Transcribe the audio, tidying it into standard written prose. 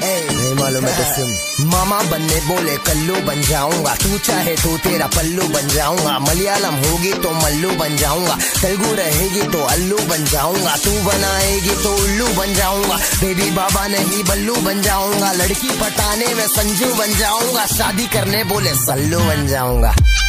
नहीं मालूम है तो सुन। मामा बनने बोले कल्लू बन जाऊंगा, तू चाहे तो तेरा पल्लू बन जाऊंगा। मलयालम होगी तो मल्लू बन जाऊंगा, तेलुगु रहेगी तो अल्लू बन जाऊंगा। तू बनाएगी तो उल्लू बन जाऊंगा, बेबी बाबा नहीं बल्लू बन जाऊंगा। लड़की पटाने में संजू बन जाऊंगा, शादी करने बोले सल्लू बन जाऊंगा।